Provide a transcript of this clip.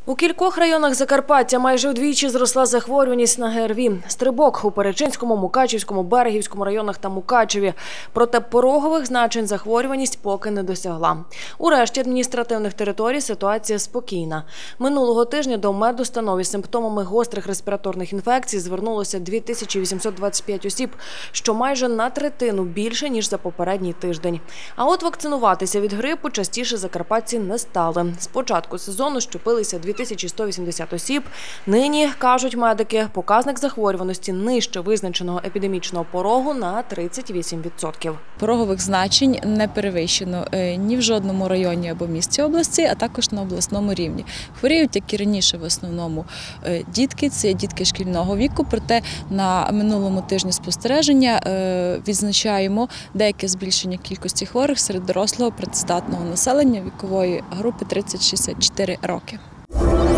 У кількох районах Закарпаття майже вдвічі зросла захворюваність на ГРВІ. Стрибок у Перечинському, Мукачівському, Берегівському районах та Мукачеві. Проте порогових значень захворюваність поки не досягла. У решті адміністративних територій ситуація спокійна. Минулого тижня до медустанов із симптомами гострих респіраторних інфекцій звернулося 2825 осіб, що майже на третину більше, ніж за попередній тиждень. А от вакцинуватися від грипу частіше закарпатці не стали. З початку сезону щепилися 2180 осіб. Нині, кажуть медики, показник захворюваності нижче визначеного епідемічного порогу на 38%. Порогових значень не перевищено ні в жодному районі або місті області, а також на обласному рівні. Хворіють, як і раніше, в основному дітки, це дітки шкільного віку, проте на минулому тижні спостереження відзначаємо деяке збільшення кількості хворих серед дорослого працездатного населення вікової групи 30-64 роки.